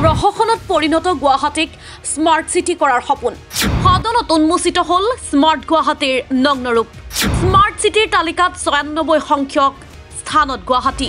ৰহসনত পৰিণত গুৱাহাটীক স্মাৰ্ট সিটি কৰাৰ সপোন সদনত উন্মোচিত হল স্মাৰ্ট গুৱাহাটীৰ নগ্ন ৰূপ স্মাৰ্ট সিটিৰ তালিকাত ৯৬ সংখ্যক স্থানত গুৱাহাটী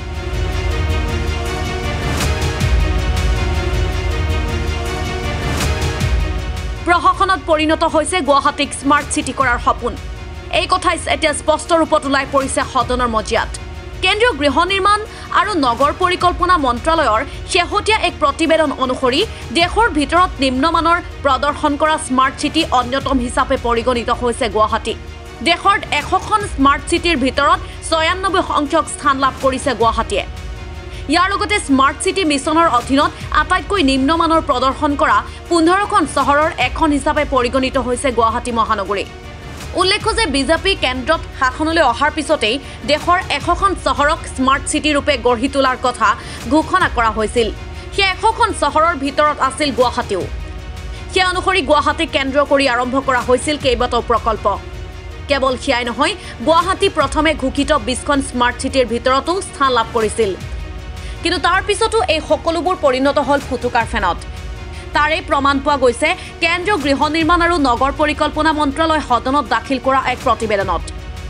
ৰহসনত পৰিণত হৈছে গুৱাহাটীক স্মাৰ্ট সিটি কৰাৰ সপোন এই কথাই এতিয়া স্পষ্ট ৰূপত ওলাই পৰিছে সদনৰ মজিয়াত কেন্দ্ৰীয় গৃহ নিৰ্মাণ আৰু নগৰ পৰিকল্পনা মন্ত্ৰালয়ৰ শেহতীয়া এক প্ৰতিবেদন অনুসৰি দেশৰ ভিতৰত নিম্নমানৰ প্ৰদৰ্শন কৰা স্মাৰ্ট সিটি অন্যতম হিচাপে পৰিগণিত হৈছে গুৱাহাটী দেশৰ ১০০খন স্মাৰ্ট সিটিৰ ভিতৰত ৯৬ সংখ্যক স্থান লাভ কৰিছে গুৱাহাটীয়ে ইয়াৰ লগতে স্মাৰ্ট সিটি মিছনৰ অধীনত আটাইতকৈ নিম্নমানৰ প্ৰদৰ্শন কৰা ১৫খন চহৰৰ এখন হিচাপে পৰিগণিত হৈছে গুৱাহাটী মহানগৰী উল্লেখ্য যে বিজেপি কেন্দ্ৰত শাসনলৈ অহাৰ পিছতেই দেশৰ ১০০খন চহৰক স্মাৰ্ট সিটি ৰূপে গঢ়ি তোলাৰ কথা ঘোষণা কৰা হৈছিল সেই ১০০খন চহৰৰ ভিতৰত আছিল গুৱাহাটীও সেই অনুসৰি গুৱাহাটী কেন্দ্ৰ কৰি আৰম্ভ কৰা হৈছিল কেইবাটাও প্ৰকল্প কেৱল সেয়াই নহয় গুৱাহাটী প্ৰথমে ঘোষিত ২০খন স্মাৰ্ট সিটিৰ ভিতৰতো স্থান লাভ কৰিছিল কিন্তু তাৰ পিছতো এই সকলোবোৰ পৰিণত হল ফুটুকাৰ ফেনত তাৰে প্ৰমাণ পোৱা গৈছে কেন্দ্ৰীয় গৃহ নিৰ্মাণ আৰু নগৰ পৰিকল্পনা মন্ত্ৰালয় সদনত দাখিল কৰা এক প্ৰতিবেদনত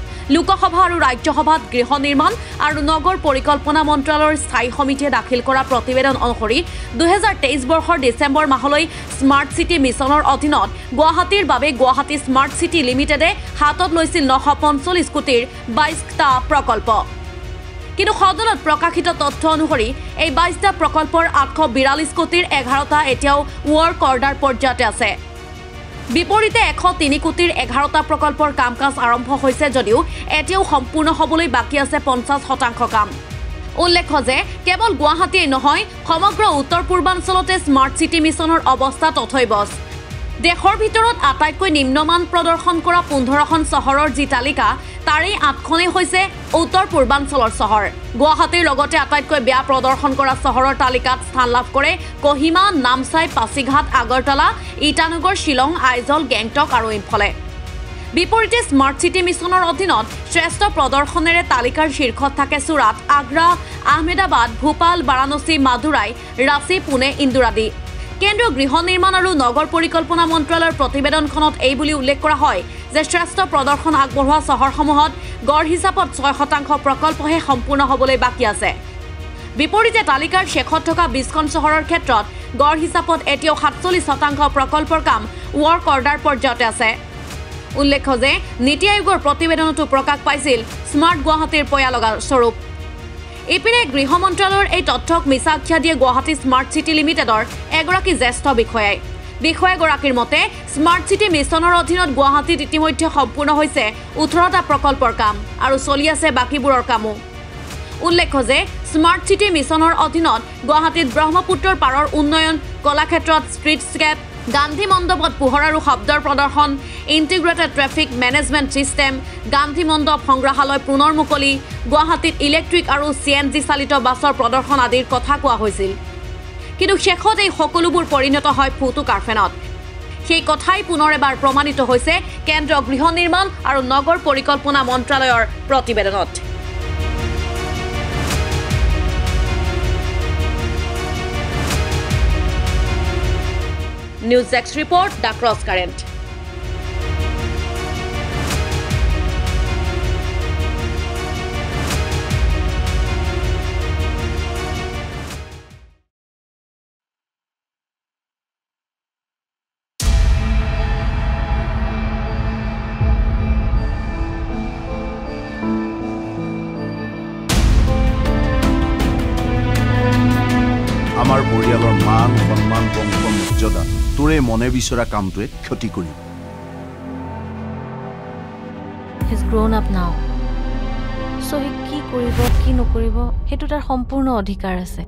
লোকসভা আৰু ৰাজ্যসভাত গৃহ নিৰ্মাণ আৰু নগৰ পৰিকল্পনা মন্ত্ৰালয়ৰ স্থায়ী সমিতিয়ে দাখিল কৰা প্ৰতিবেদন অনুসৰি ২০২৩ বৰ্ষৰ ডিচেম্বৰ মাহলৈ স্মাৰ্ট সিটি মিছনৰ অধীনত গুৱাহাটীৰ বাবে গুৱাহাটী স্মাৰ্ট সিটি লিমিটেডে হাতত লৈছিল ৯৪৫ কোটিৰ ২২টা প্ৰকল্প কিন্তু সদনত প্ৰকাশিত তথ্য অনুসৰি এই ২২টা প্ৰকল্পৰ ৮৪২ কোটিৰ ১১টা এতিয়াও ৱৰ্ক অৰ্ডাৰ পৰ্যায়তে আছে বিপৰীতে ১০৩ কোটিৰ ১১টা প্ৰকল্পৰ কাম-কাজ আৰম্ভ হৈছে যদিও এতিয়াও সম্পূৰ্ণ হ'বলৈ বাকী আছে ৫০% কাম উল্লেখ্য যে কেৱল গুৱাহাটীয়ে নহয় সমগ্ৰ উত্তৰ পূৰ্বাঞ্চলতে স্মাৰ্ট সিটি মিছনৰ অৱস্থা তথৈবচ দেশৰ ভিতৰত আটাইতকৈ নিম্নমান প্ৰদৰ্শন কৰা ১৫খন চহৰৰ যি তালিকা তাৰে ৮খনেই হৈছে উত্তৰ পূৰ্বাঞ্চলৰ চহৰ গুৱাহাটীৰ লগতে আটাইতকৈ বেয়া প্ৰদৰ্শন কৰা চহৰৰ তালিকাত স্থান লাভ কৰে কহিমা নামচাই পাছিঘাট আগৰতলা ইটানগৰ শিলং আইজল গেংটক আৰু ইম্ফলে বিপৰীতে স্মাৰ্ট সিটি মিছনৰ অধীনত শ্ৰেষ্ঠ প্ৰদৰ্শনেৰে তালিকাৰ শীৰ্ষত থাকে সুৰাট আগ্ৰা আহমেদাবাদ ভূপাল বাৰাণসী মাদুৰাই ৰাঁচী পুনে ইন্দোৰ আদি কেন্দ্ৰীয় গৃহ নিৰ্মাণ আৰু নগৰ পৰিকল্পনা মন্ত্ৰালয়ৰ প্ৰতিবেদনখনত এই বুলি উল্লেখ কৰা হয় যে শ্ৰেষ্ঠ প্ৰদৰ্শন আগবঢ়োৱা চহৰসমূহত গড় হিচাপত ৬% প্ৰকল্পহে সম্পূৰ্ণ হ'বলৈ বাকী আছে বিপৰীতে তালিকাৰ শেষত থকা ২০খন চহৰৰ ক্ষেত্ৰত গড় হিচাপত এতিয়াও ৪৭% প্ৰকল্পৰ কাম ৱৰ্ক অৰ্ডাৰ পৰ্যায়তে আছে উল্লেখ্য যে নীতি আয়োগৰ প্ৰতিবেদনতো প্ৰকাশ পাইছিল স্মাৰ্ট গুৱাহাটীৰ পয়ালগা স্বৰূপ ইপিনে গৃহ মন্ত্ৰালয়ৰ এই তথ্যক মিছা আখ্যা দিয়ে গুৱাহাটী স্মাৰ্ট সিটি লিমিটেডৰ এগৰাকী জ্যেষ্ঠ বিষয়াগৰাকীৰ মতে স্মাৰ্ট সিটি মিছনৰ অধীনত গুৱাহাটীত ইতিমধ্যে সম্পূৰ্ণ হৈছে ১৮টা প্ৰকল্পৰ কাম আৰু চলি আছে বাকীবোৰৰ কামো উল্লেখ্য যে স্মাৰ্ট সিটি মিছনৰ অধীনত গুৱাহাটীত ব্ৰহ্মপুত্ৰৰ পাৰৰ উন্নয়ন কলাক্ষেত্ৰত ষ্ট্ৰীটস্কেপ গান্ধী মণ্ডপত পোহৰ আৰু শব্দৰ প্ৰদৰ্শন integrated traffic management system Gandhi Mandap সংগ্ৰহালয় পুনৰ মুকলি গুৱাহাটীত ইলেক্ট্ৰিক আৰু CNG চালিত বাছৰ প্ৰদৰ্শন আদিৰ কথা কোৱা হৈছিল কিন্তু শেষত এই সকলোবোৰ পৰিণত হয় ফুটুকাৰ ফেনত সেই কথাই পুনৰ এবাৰ প্ৰমাণিত হৈছে কেন্দ্ৰীয় গৃহ নিৰ্মাণ আৰু নগৰ পৰিকল্পনা মন্ত্ৰালয়ৰ প্ৰতিবেদনত News X report, the Crosscurrent. আমাৰ পৰিয়ালৰ মান সন্মান বংশ মৰ্যাদা তোৰে মনে বিচৰা কামটোৱে ক্ষতি কৰিব He's grown up now. So he কি কৰিব কি নকৰিব হেতু তাৰ সম্পূৰ্ণ অধিকাৰ আছে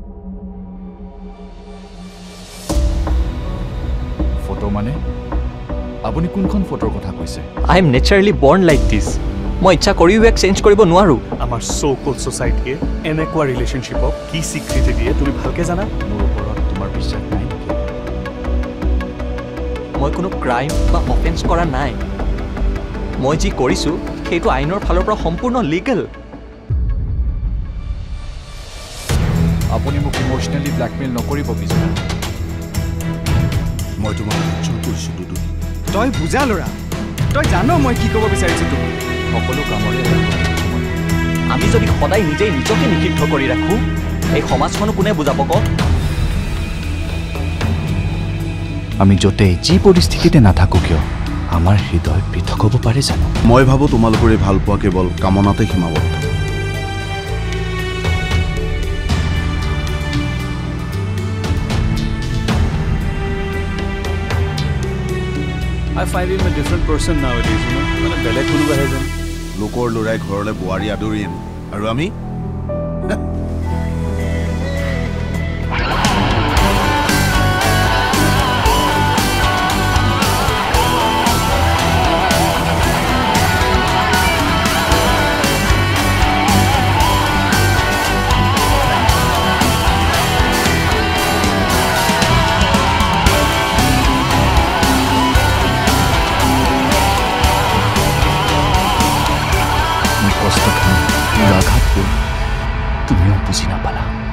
ফটো মানে আপুনি কোনখন ফটোৰ কথা কৈছে I am naturally born like this মই ইচ্ছা কৰিও এক চেঞ্জ কৰিব নোৱাৰো আমাৰ সো-কল্ড সোসাইটিয়ে এনেকুৱা ৰিলেশনশিপক কি স্বীকৃতি দিয়ে তুমি ভালকে জানা মোৰ ওপৰত তোমাৰ বিশ্বাস নাই নেকি মই কোনো ক্ৰাইম বা অফেন্স কৰা নাই মই যি কৰিছো সেইটো আইনৰ ফালৰ পৰা সম্পূৰ্ণ লিগেল আপুনি মোক ইমোশনালি ব্ল্যাকমেইল নকৰিব বিজয় মই তোমাক সহ্য কৰিছোঁ দুদু। তই বুজা ল'ৰা, তই জান মই কি ক'ব বিচাৰিছোঁ তোক। সকলো কামৰে আমি যদি সদায় নিজেই নিজকে নিষিদ্ধ কৰি ৰাখোঁ, এই সমাজখনো কোনে বুজাব ক? আমি য'তেই যি পৰিস্থিতিতে নাথাকোঁ কিয় আমাৰ হৃদয় পৃথক হ'ব পাৰে জানো? মই ভাবোঁ তোমালোকৰ এই ভালপোৱা কেৱল কামনাতে সীমাবদ্ধ। I find him a different person nowadays, you know? মানে বেলেগ কোনোবাহে যেন। লোকৰ ল'ৰাই ঘৰলৈ বোৱাৰী আদৰি আনে আৰু আমি কষ্টখিনি আঘাতবোৰ তুমিও বুজি নাপালা।